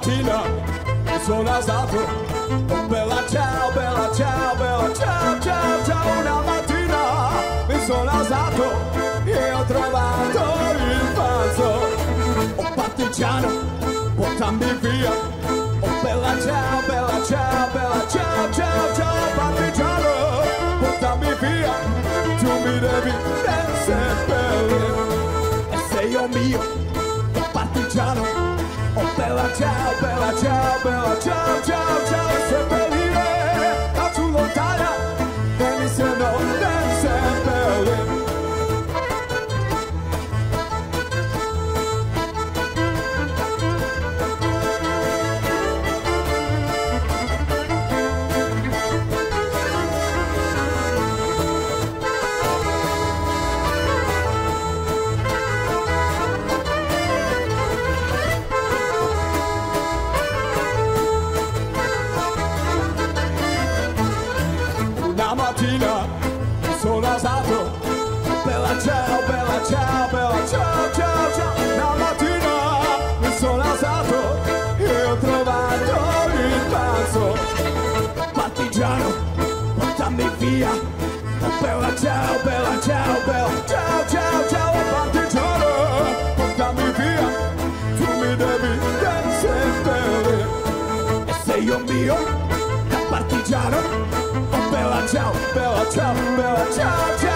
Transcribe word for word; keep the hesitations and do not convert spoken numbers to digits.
mattina mi sono alzato, oh bella ciao, bella ciao, bella ciao, ciao, ciao. Una mattina mi sono alzato e ho trovato il pranzo. Oh partigiano, portami via, oh bella ciao, bella ciao, bella ciao, ciao, ciao. Partigiano, portami via, tu mi devi seppellire. E sei io mio, oh partigiano, oh bella ciao, bella ciao, bella ciao, ciao, ciao. E seppellire la tua lontana e mi se non devi seppellire. Una mattina mi sono alzato, bella ciao, bella ciao, bella ciao, ciao, ciao. Una mattina mi sono alzato e ho trovato il pranzo. Partigiano, portami via, oh bella ciao, bella ciao, bella ciao, ciao, ciao. Partigiano, portami via, tu mi devi seppellire. E sei io mio, partigiano, oh bella ciao, bella ciao, bella ciao, ciao.